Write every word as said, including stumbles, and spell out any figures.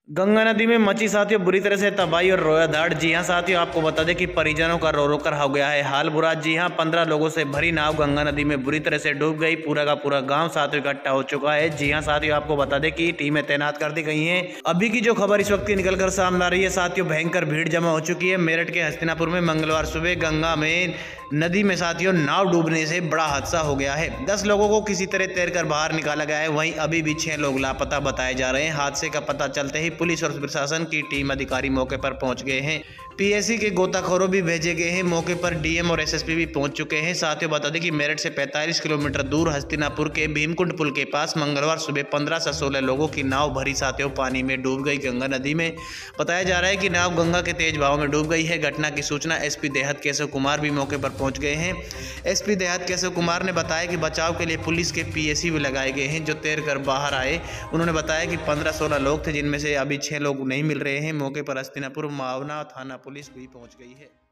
गंगा नदी में मची साथियों बुरी तरह से तबाही और रोयाधाड़। जी हां साथियों, आपको बता दें कि परिजनों का रो रो कर हो गया है हाल बुरा। जी हां, पंद्रह लोगों से भरी नाव गंगा नदी में बुरी तरह से डूब गई। पूरा का पूरा गांव साथियों इकट्ठा हो चुका है। जी हां साथियों, आपको बता दें कि टीमें तैनात कर दी गई हैं। अभी की जो खबर इस वक्त की निकल कर सामने आ रही है साथियों, भयंकर भीड़ जमा हो चुकी है। मेरठ के हस्तिनापुर में मंगलवार सुबह गंगा में नदी में साथियों नाव डूबने से बड़ा हादसा हो गया है। दस लोगों को किसी तरह तैरकर बाहर निकाला गया है। वहीं अभी भी छह लोग लापता बताए जा रहे हैं। हादसे का पता चलते ही पुलिस और प्रशासन की टीम अधिकारी मौके पर पहुंच गए हैं। पीएसी के गोताखोरों भी भेजे गए हैं। मौके पर डीएम और एसएसपी भी पहुंच चुके हैं। साथियों बता दें कि मेरठ से पैंतालीस किलोमीटर दूर हस्तिनापुर के भीमकुंड पुल के पास मंगलवार सुबह पंद्रह से सोलह लोगों की नाव भरी साथियों पानी में डूब गई गंगा नदी में। बताया जा रहा है कि नाव गंगा के तेज बहाव में डूब गई है। घटना की सूचना एसपी देहात केशव कुमार भी मौके पर पहुंच गए हैं। एसपी देहात केशव कुमार ने बताया कि बचाव के लिए पुलिस के पीएसी भी लगाए गए हैं जो तैर कर बाहर आए। उन्होंने बताया कि पंद्रह सोलह लोग थे जिनमें से अभी छह लोग नहीं मिल रहे हैं। मौके पर हस्तिनापुर मावना थाना पुलिस भी पहुंच गई है।